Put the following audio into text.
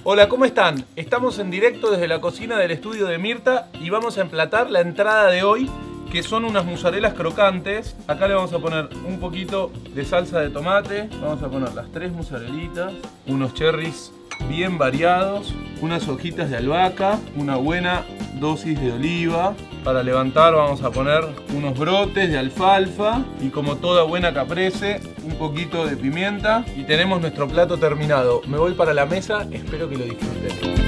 Hola, ¿cómo están? Estamos en directo desde la cocina del estudio de Mirta y vamos a emplatar la entrada de hoy, que son unas mozarelas crocantes. Acá le vamos a poner un poquito de salsa de tomate, vamos a poner las 3 mozzarelitas, unos cherries bien variados, unas hojitas de albahaca, una buena dosis de oliva. Para levantar vamos a poner unos brotes de alfalfa y, como toda buena caprese, un poquito de pimienta y tenemos nuestro plato terminado. Me voy para la mesa, espero que lo disfruten.